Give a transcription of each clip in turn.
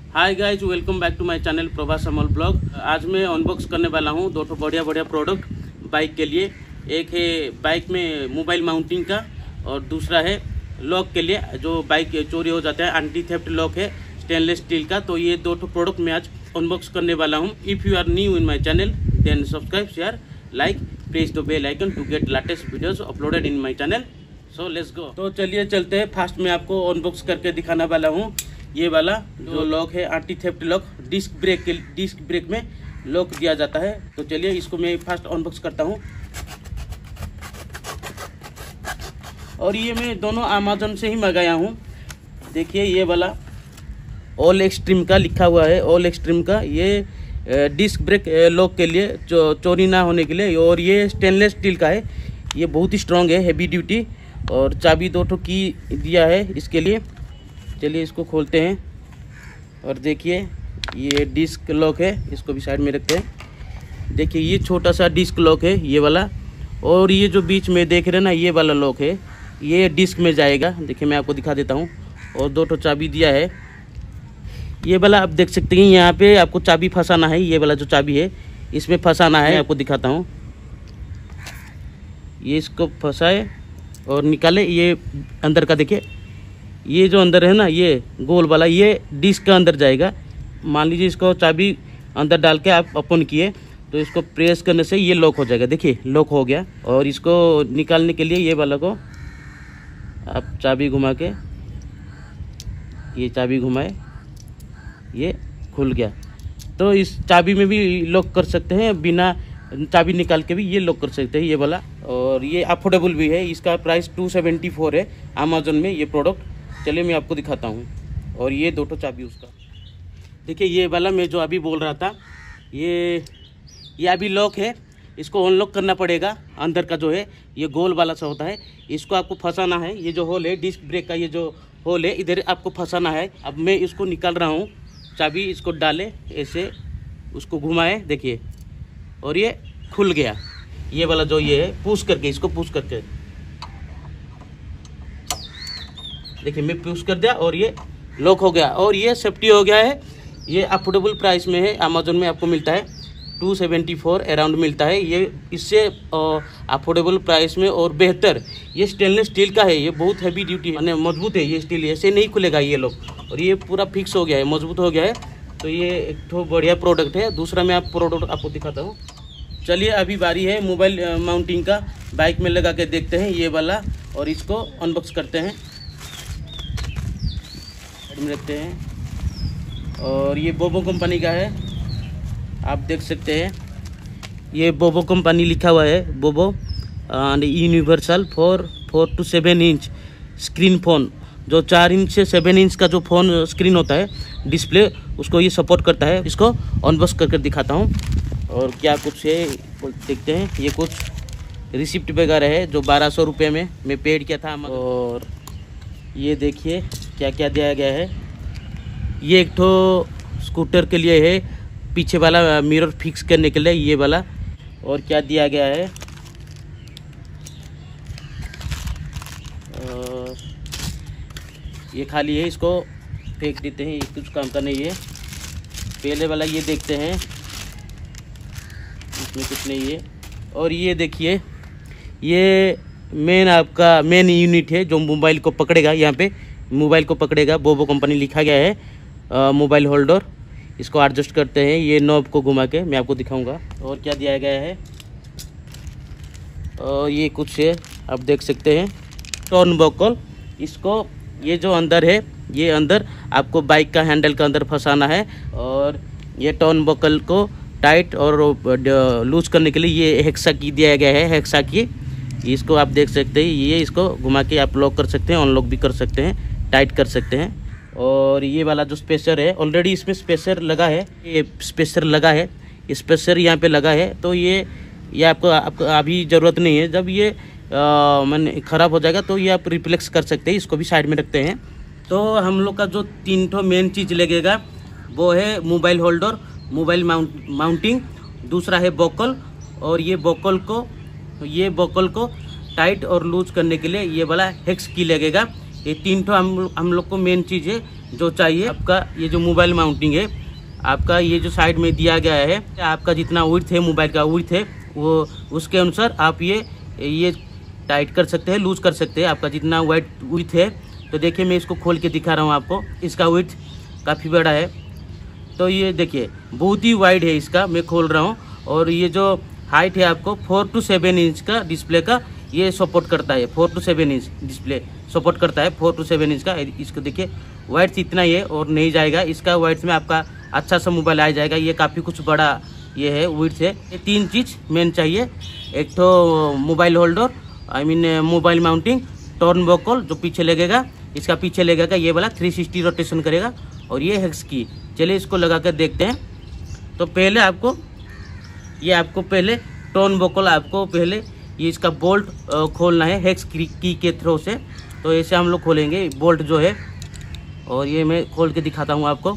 Hi guys, welcome back to my channel Prabhas Amal blog. आज मैं unbox करने वाला हूँ दो बढ़िया प्रोडक्ट बाइक के लिए। एक है बाइक में मोबाइल माउंटिंग का और दूसरा है लॉक के लिए, जो बाइक चोरी हो जाता है, एंटी थेफ्ट लॉक है स्टेनलेस स्टील का। तो ये दो प्रोडक्ट मैं आज अनबॉक्स करने वाला हूँ। If you are new in my channel then subscribe, share, like, press the bell icon to get latest videos uploaded in my channel. So let's go. तो चलिए चलते हैं। फास्ट में आपको अनबॉक्स करके दिखाने वाला हूँ ये वाला जो लॉक है, anti theft lock. Disc brake में लॉक दिया जाता है। तो चलिए इसको मैं फास्ट अनबॉक्स करता हूँ। और ये मैं दोनों अमेज़न से ही मंगाया हूँ। देखिए ये वाला ऑल एक्सट्रीम का लिखा हुआ है, ऑल एक्सट्रीम का। ये डिस्क ब्रेक लॉक के लिए, चोरी ना होने के लिए। और ये स्टेनलेस स्टील का है, ये बहुत ही स्ट्रॉन्ग है, हैवी ड्यूटी। और चाबी दो की दिया है इसके लिए। चलिए इसको खोलते हैं और देखिए ये डिस्क लॉक है, इसको भी साइड में रखते हैं। देखिए ये छोटा सा डिस्क लॉक है ये वाला। और ये जो बीच में देख रहे हैं ना, ये वाला लॉक है, ये डिस्क में जाएगा। देखिए मैं आपको दिखा देता हूँ। और दो चाबी दिया है ये वाला, आप देख सकते हैं। यहाँ पे आपको चाबी फंसाना है, ये वाला जो चाबी है इसमें फंसाना है। आपको दिखाता हूँ, ये इसको फंसाए और निकाले। ये अंदर का देखिए, ये जो अंदर है ना, ये गोल वाला, ये डिस्क का अंदर जाएगा। मान लीजिए इसको चाबी अंदर डाल के आप ओपन किए तो इसको प्रेस करने से ये लॉक हो जाएगा। देखिए लॉक हो गया। और इसको निकालने के लिए ये वाला को आप चाबी घुमा के, ये चाबी घुमाए, ये खुल गया। तो इस चाबी में भी लॉक कर सकते हैं, बिना चाबी निकाल के भी ये लॉक कर सकते हैं ये वाला। और ये अफोर्डेबल भी है, इसका प्राइस 274 है अमेज़न में ये प्रोडक्ट। चलिए मैं आपको दिखाता हूँ। और ये दो चाबी उसका देखिए, ये वाला मैं जो अभी बोल रहा था, ये अभी लॉक है। इसको अनलॉक करना पड़ेगा। अंदर का जो है ये गोल वाला सा होता है, इसको आपको फंसाना है। ये जो होल है डिस्क ब्रेक का, ये जो होल है इधर आपको फंसाना है। अब मैं इसको निकाल रहा हूँ। चाबी इसको डाले, ऐसे उसको घुमाए, देखिए, और ये खुल गया। ये वाला जो ये है, पुश करके, इसको पुश करके देखिए, मैं पुश कर दिया और ये लॉक हो गया। और ये सेफ्टी हो गया है। ये अफोर्डेबल प्राइस में है, अमेज़न में आपको मिलता है 274 अराउंड मिलता है। ये इससे अफोर्डेबल प्राइस में और बेहतर। ये स्टेनलेस स्टील का है, ये बहुत हैवी ड्यूटी है, मजबूत है ये स्टील, ऐसे नहीं खुलेगा ये लॉक। और ये पूरा फिक्स हो गया है, मजबूत हो गया है। तो ये एक तो बढ़िया प्रोडक्ट है। दूसरा मैं प्रोडक्ट आपको दिखाता हूँ। चलिए अभी बारी है मोबाइल माउंटिंग का। बाइक में लगा के देखते हैं ये वाला, और इसको अनबॉक्स करते हैं, रखते हैं। और ये बोबो कंपनी का है, आप देख सकते हैं। ये बोबो कंपनी लिखा हुआ है, Bobo and universal 4 to 7 inch screen phone. जो 4 इंच से 7 इंच का जो फ़ोन स्क्रीन होता है, डिस्प्ले, उसको ये सपोर्ट करता है। इसको अनबॉक्स करके दिखाता हूँ। और क्या कुछ है देखते हैं। ये कुछ रिसिप्ट वगैरह है जो 1200 रुपये में मैं पेड किया था। और ये देखिए क्या क्या दिया गया है। ये एक तो स्कूटर के लिए है, पीछे वाला मिरर फिक्स करने के लिए ये वाला। और क्या दिया गया है, और ये खाली है, इसको फेंक देते हैं, ये कुछ काम का नहीं है। पहले वाला ये देखते हैं, इसमें कुछ नहीं है। और ये देखिए, ये आपका मेन यूनिट है जो मोबाइल को पकड़ेगा। यहाँ पे मोबाइल को पकड़ेगा, बोबो कंपनी लिखा गया है। मोबाइल होल्डर, इसको एडजस्ट करते हैं, ये नॉब को घुमा के मैं आपको दिखाऊंगा। और क्या दिया गया है, और ये कुछ है, आप देख सकते हैं, टर्न बकल। इसको ये जो अंदर है, ये अंदर आपको बाइक का हैंडल का अंदर फंसाना है। और ये टर्न बकल को टाइट और लूज करने के लिए ये हेक्सा की दिया गया है, हेक्सा की। इसको आप देख सकते हैं, ये इसको घुमा के आप लॉक कर सकते हैं, अनलॉक भी कर सकते हैं, टाइट कर सकते हैं। और ये वाला जो स्पेसर है, ऑलरेडी इसमें स्पेसर लगा है, ये स्पेसर लगा है, स्पेसर यहाँ पे लगा है। तो ये आपको अभी ज़रूरत नहीं है। जब ये मैंने ख़राब हो जाएगा तो ये आप रिप्लेस कर सकते हैं। इसको भी साइड में रखते हैं। तो हम लोग का जो 3 मेन चीज़ लगेगा वो है मोबाइल होल्डर, मोबाइल माउंटिंग, दूसरा है बॉकल। और ये बॉकल को टाइट और लूज करने के लिए ये वाला हेक्स की लगेगा। ये 3 हम लोग को मेन चीज़ है जो चाहिए आपका ये जो मोबाइल माउंटिंग है आपका ये जो साइड में दिया गया है, आपका जितना विड्थ है मोबाइल का विड्थ है वो उसके अनुसार आप ये टाइट कर सकते हैं, लूज कर सकते हैं, आपका जितना विड्थ है। तो देखिए मैं इसको खोल के दिखा रहा हूँ आपको, इसका विड्थ काफ़ी बड़ा है। तो ये देखिए बहुत ही वाइड है इसका, मैं खोल रहा हूँ। और ये जो हाइट है आपको 4 to 7 इंच का डिस्प्ले का ये सपोर्ट करता है। 4 to 7 इंच डिस्प्ले सपोर्ट करता है, 4 to 7 इंच का। इसको देखिए वाइड्थ इतना ही है और नहीं जाएगा, इसका वाइड्थ में आपका अच्छा सा मोबाइल आ जाएगा। ये काफ़ी कुछ बड़ा ये है विड्थ है। ये 3 चीज़ मेन चाहिए, एक तो mobile holder, I mean mobile mounting, turn buckle जो पीछे लगेगा, इसका पीछे लगेगा ये वाला 360 रोटेशन करेगा, और ये हेक्स की। चलिए इसको लगा कर देखते हैं। तो पहले आपको पहले टर्न बकल आपको पहले ये इसका बोल्ट खोलना है हेक्स की के थ्रू से। तो ऐसे हम लोग खोलेंगे बोल्ट जो है, और ये मैं खोल के दिखाता हूँ आपको।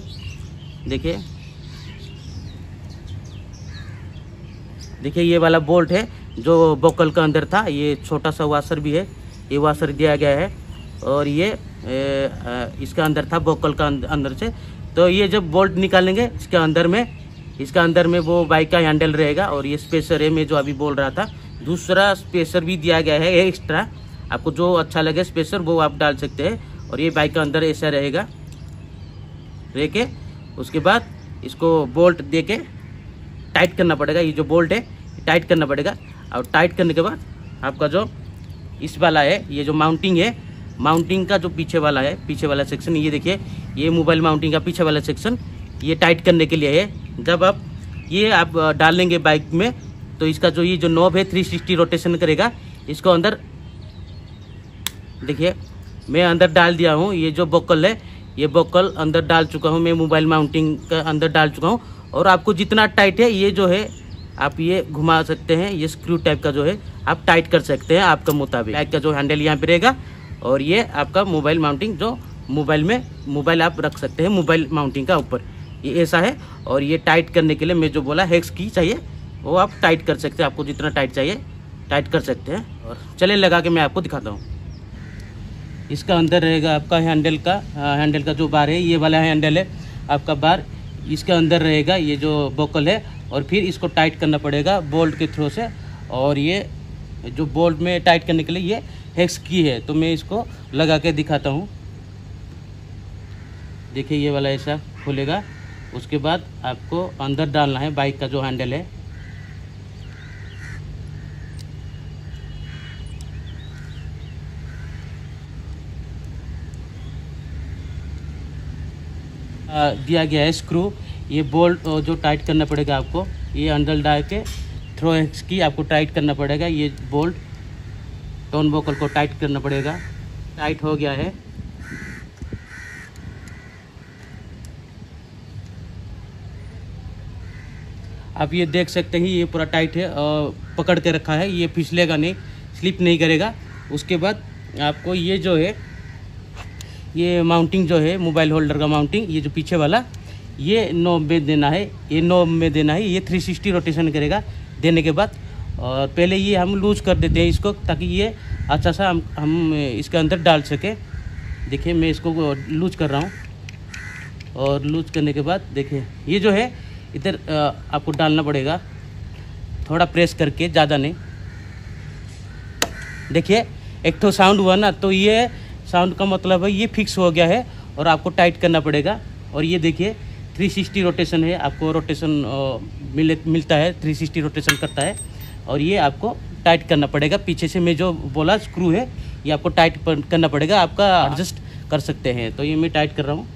देखिए ये वाला बोल्ट है जो बकल का अंदर था। ये छोटा सा वाशर भी है, ये वाशर दिया गया है, और ये इसका अंदर था बकल का अंदर से। तो ये जब बोल्ट निकालेंगे इसका अंदर में वो बाइक का हैंडल रहेगा, और ये स्पेसर है मैं जो अभी बोल रहा था। दूसरा स्पेसर भी दिया गया है एक्स्ट्रा, आपको जो अच्छा लगे स्पेसर वो आप डाल सकते हैं। और ये बाइक का अंदर ऐसा रहेगा रह के, उसके बाद इसको बोल्ट दे के टाइट करना पड़ेगा। ये जो बोल्ट है टाइट करना पड़ेगा, और टाइट करने के बाद आपका जो इस वाला है ये जो माउंटिंग है, माउंटिंग का जो पीछे वाला सेक्शन, ये देखिए ये मोबाइल माउंटिंग का पीछे वाला सेक्शन ये टाइट करने के लिए है। जब आप डालेंगे बाइक में तो इसका जो ये जो नॉब है 360 रोटेशन करेगा। इसको अंदर देखिए मैं अंदर डाल दिया हूँ, ये जो बकल है ये बकल अंदर डाल चुका हूँ मैं, मोबाइल माउंटिंग का अंदर डाल चुका हूँ। और आपको जितना टाइट है ये जो है आप ये घुमा सकते हैं, ये स्क्रू टाइप का जो है आप टाइट कर सकते हैं आपका मुताबिक। बाइक का जो हैंडल यहाँ पे रहेगा, और ये आपका मोबाइल माउंटिंग जो मोबाइल आप रख सकते हैं मोबाइल माउंटिंग का ऊपर, ये ऐसा है। और ये टाइट करने के लिए मैं जो बोला हेक्स की चाहिए वो आप टाइट कर सकते हैं, आपको जितना टाइट चाहिए टाइट कर सकते हैं। और चले लगा के मैं आपको दिखाता हूँ। इसका अंदर रहेगा आपका हैंडल का जो बार है, ये वाला हैंडल है आपका बार, इसके अंदर रहेगा ये जो बकल है। और फिर इसको टाइट करना पड़ेगा बोल्ट के थ्रू से, और ये जो बोल्ट में टाइट करने के लिए ये हेक्स की है। तो मैं इसको लगा के दिखाता हूँ। देखिए ये वाला ऐसा खुलेगा, उसके बाद आपको अंदर डालना है बाइक का जो हैंडल है। दिया गया है स्क्रू, ये बोल्ट जो टाइट करना पड़ेगा आपको, ये अंदर डाल के थ्रो हेक्स की आपको टाइट करना पड़ेगा। ये बोल्ट टर्न बकल को टाइट करना पड़ेगा। टाइट हो गया है। आप ये देख सकते हैं ये पूरा टाइट है, पकड़ के रखा है, ये फिसलेगा नहीं, स्लिप नहीं करेगा। उसके बाद आपको ये जो है ये माउंटिंग जो है मोबाइल होल्डर का माउंटिंग, ये जो पीछे वाला ये नॉब में देना है, ये 360 रोटेशन करेगा। देने के बाद और पहले ये हम लूज कर देते हैं इसको, ताकि ये अच्छा सा हम इसके अंदर डाल सके। देखिए मैं इसको लूज कर रहा हूँ, और लूज करने के बाद देखिए ये जो है इधर आपको डालना पड़ेगा, थोड़ा प्रेस करके, ज़्यादा नहीं। देखिए एक तो साउंड हुआ ना, तो ये साउंड का मतलब है ये फिक्स हो गया है, और आपको टाइट करना पड़ेगा। और ये देखिए 360 रोटेशन है, आपको रोटेशन मिलता है, 360 रोटेशन करता है। और ये आपको टाइट करना पड़ेगा। पीछे से मैं जो बोला स्क्रू है ये आपको टाइट करना पड़ेगा, आपका एडजस्ट कर सकते हैं। तो ये मैं टाइट कर रहा हूँ।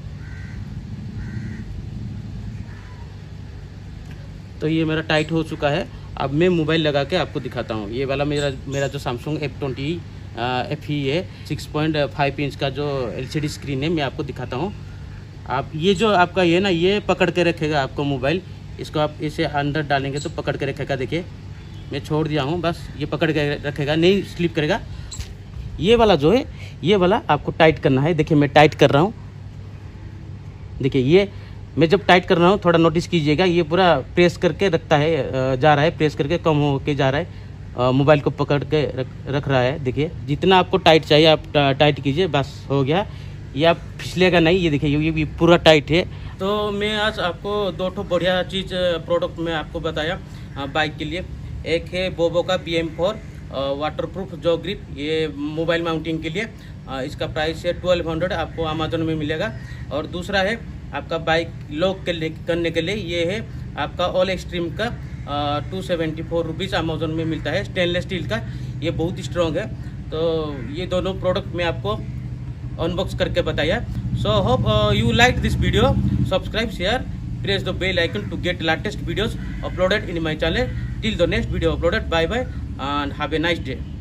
तो ये मेरा टाइट हो चुका है। अब मैं मोबाइल लगा के आपको दिखाता हूँ। ये वाला मेरा जो सैमसंग F20 FE है, 6.5 इंच का जो LCD स्क्रीन है, मैं आपको दिखाता हूँ। आप ये जो आपका ये ना, ये पकड़ के रखेगा आपको मोबाइल, इसको आप इसे अंदर डालेंगे तो पकड़ के रखेगा। देखिए मैं छोड़ दिया हूँ, बस ये पकड़ के रखेगा, नहीं स्लिप करेगा। ये वाला जो है ये वाला आपको टाइट करना है। देखिए मैं टाइट कर रहा हूँ। देखिए ये मैं जब टाइट कर रहा हूँ थोड़ा नोटिस कीजिएगा, ये पूरा प्रेस करके रखता है, जा रहा है, प्रेस करके कम हो के जा रहा है, मोबाइल को पकड़ के रख रहा है। देखिए जितना आपको टाइट चाहिए आप टाइट कीजिए, बस हो गया। ये आप फिसलेगा नहीं। ये देखिए ये पूरा टाइट है। तो मैं आज आपको दो ठो बढ़िया चीज़ प्रोडक्ट में आपको बताया बाइक के लिए। एक है बोबो का BM4 वाटरप्रूफ जो ग्रिप, ये मोबाइल माउंटिंग के लिए। इसका प्राइस है 1200, आपको अमेजोन में मिलेगा। और दूसरा है आपका बाइक लॉक करने के लिए, ये है आपका ऑल एक्सट्रीम का 274 रुपीज़ अमेजोन में मिलता है, स्टेनलेस स्टील का। ये बहुत स्ट्रॉन्ग है। तो ये दोनों प्रोडक्ट मैं आपको अनबॉक्स करके बताया। So hope you like this video. Subscribe, share, press the bell icon to get latest videos uploaded in my channel. Till the next video uploaded. Bye bye and have a nice day.